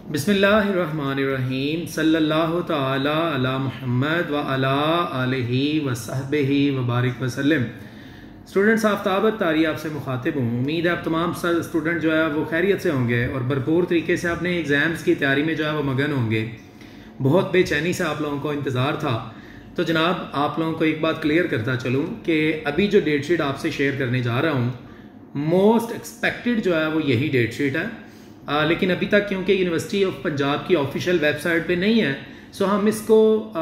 बिस्मिल्लाहिर्रहमानिर्रहीम सल्लल्लाहु ताला अला मुहम्मद व अला आलिहि व सहबिहि व बारिक वसल्लम। स्टूडेंट्स, आफ्ताब अत्तारी आपसे मुखातिब हूँ। उम्मीद है आप तमाम स्टूडेंट जो है वो खैरियत से होंगे और भरपूर तरीके से अपने एग्ज़ाम्स की तैयारी में जो है वो मगन होंगे। बहुत बेचैनी से आप लोगों को इंतज़ार था। तो जनाब, आप लोगों को एक बात क्लियर करता चलूँ कि अभी जो डेट शीट आपसे शेयर करने जा रहा हूँ, मोस्ट एक्सपेक्टेड जो है वो यही डेट शीट है। लेकिन अभी तक क्योंकि यूनिवर्सिटी ऑफ पंजाब की ऑफिशियल वेबसाइट पे नहीं है, सो हम इसको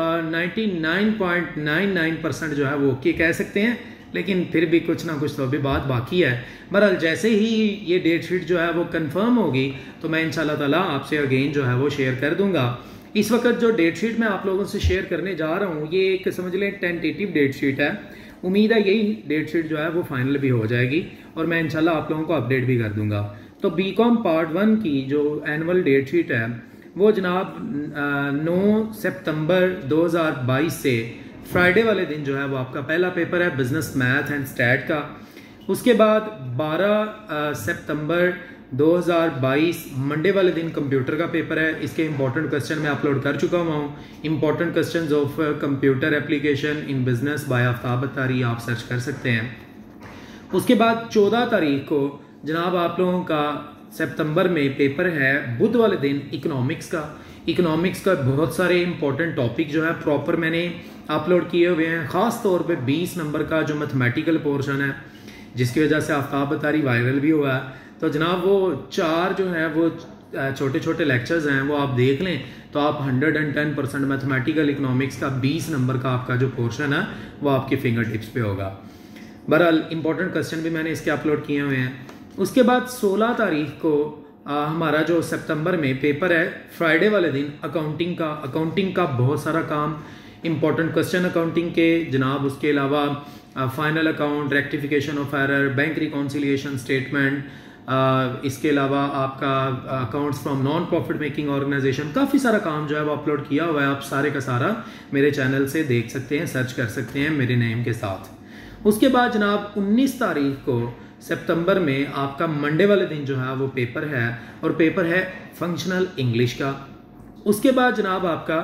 99.99% जो है वो ओके कह सकते हैं, लेकिन फिर भी कुछ ना कुछ तो अभी बात बाकी है। बहरहाल जैसे ही ये डेट शीट जो है वो कंफर्म होगी तो मैं इंशाल्लाह ताला आपसे अगेन जो है वो शेयर कर दूंगा। इस वक्त जो डेट शीट मैं आप लोगों से शेयर करने जा रहा हूँ, ये एक समझ लें टेंटेटिव डेट शीट है। उम्मीद है यही डेट शीट जो है वो फाइनल भी हो जाएगी और मैं इंशाल्लाह आप लोगों को अपडेट भी कर दूंगा। तो बीकॉम पार्ट 1 की जो एनुअल डेट शीट है वो जनाब 9 सितंबर 2022 से फ्राइडे वाले दिन जो है वो आपका पहला पेपर है बिजनेस मैथ एंड स्टैट का। उसके बाद 12 सितंबर 2022 मंडे वाले दिन कंप्यूटर का पेपर है। इसके इंपॉर्टेंट क्वेश्चन मैं अपलोड कर चुका हुआ हूँ। Important questions of computer application in business by Aftab Attari आप सर्च कर सकते हैं। उसके बाद 14 तारीख को जनाब आप लोगों का सितंबर में पेपर है बुध वाले दिन इकोनॉमिक्स का। इकोनॉमिक्स का बहुत सारे इंपॉर्टेंट टॉपिक जो है प्रॉपर मैंने अपलोड किए हुए हैं। ख़ास तौर पे 20 नंबर का जो मैथमेटिकल पोर्शन है, जिसकी वजह से आफ्ताब अत्तारी वायरल भी हुआ है। तो जनाब वो 4 जो है वो छोटे छोटे लेक्चर्स हैं, वो आप देख लें तो आप 110% मैथमेटिकल इकोनॉमिक्स का 20 नंबर का आपका जो पोर्शन है वो आपके फिंगर टिप्स पे होगा। बहरहाल इंपॉर्टेंट क्वेश्चन भी मैंने इसके अपलोड किए हुए हैं। उसके बाद 16 तारीख को हमारा जो सितंबर में पेपर है फ्राइडे वाले दिन अकाउंटिंग का बहुत सारा काम, इंपॉर्टेंट क्वेश्चन अकाउंटिंग के जनाब। उसके अलावा final account, rectification of error, bank reconciliation statement, इसके अलावा आपका accounts from non profit making organisation, काफ़ी सारा काम जो है वो अपलोड किया हुआ है। आप सारे का सारा मेरे चैनल से देख सकते हैं, सर्च कर सकते हैं मेरे नेम के साथ। उसके बाद जनाब 19 तारीख को सितंबर में आपका मंडे वाले दिन जो है वो पेपर है और पेपर है फंक्शनल इंग्लिश का। उसके बाद जनाब आपका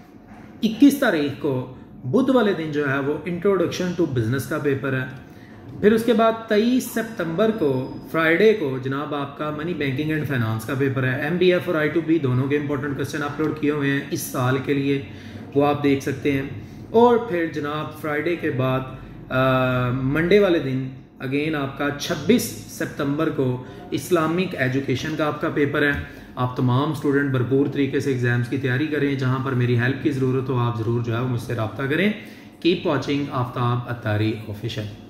21 तारीख को बुध वाले दिन जो है वो इंट्रोडक्शन टू बिजनेस का पेपर है। फिर उसके बाद 23 सितंबर को फ्राइडे को जनाब आपका मनी बैंकिंग एंड फाइनेंस का पेपर है। MBF और I2B दोनों के इंपॉर्टेंट क्वेश्चन अपलोड किए हुए हैं इस साल के लिए, वो आप देख सकते हैं। और फिर जनाब फ्राइडे के बाद मंडे वाले दिन अगेन आपका 26 सितंबर को इस्लामिक एजुकेशन का आपका पेपर है। आप तमाम स्टूडेंट भरपूर तरीके से एग्जाम्स की तैयारी करें। जहां पर मेरी हेल्प की ज़रूरत हो आप ज़रूर जो है वो मुझसे रब्ता करें। Keep watching Aftab Attari official.